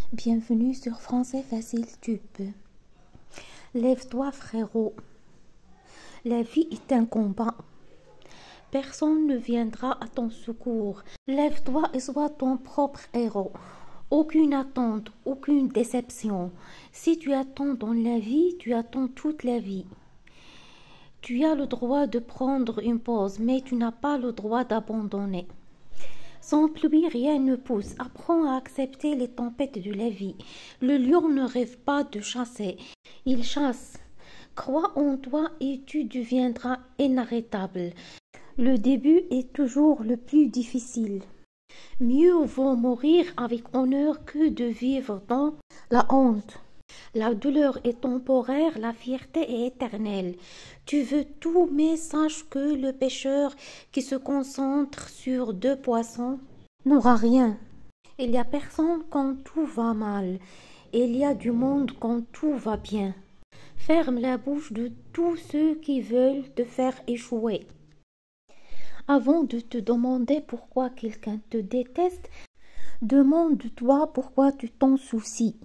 Bienvenue sur Français Facile Tube. Lève-toi frérot. La vie est un combat. Personne ne viendra à ton secours. Lève-toi et sois ton propre héros. Aucune attente, aucune déception. Si tu attends dans la vie, tu attends toute la vie. Tu as le droit de prendre une pause, mais tu n'as pas le droit d'abandonner. Sans pluie, rien ne pousse. Apprends à accepter les tempêtes de la vie. Le lion ne rêve pas de chasser. Il chasse. Crois en toi et tu deviendras inarrêtable. Le début est toujours le plus difficile. Mieux vaut mourir avec honneur que de vivre dans la honte. La douleur est temporaire, la fierté est éternelle. Tu veux tout, mais sache que le pêcheur qui se concentre sur 2 poissons n'aura rien. Il y a personne quand tout va mal. Il y a du monde quand tout va bien. Ferme la bouche de tous ceux qui veulent te faire échouer. Avant de te demander pourquoi quelqu'un te déteste, demande-toi pourquoi tu t'en soucies.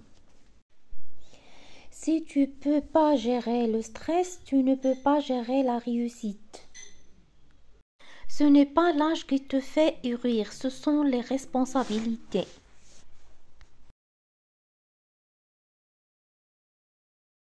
Si tu ne peux pas gérer le stress, tu ne peux pas gérer la réussite. Ce n'est pas l'âge qui te fait rire, ce sont les responsabilités.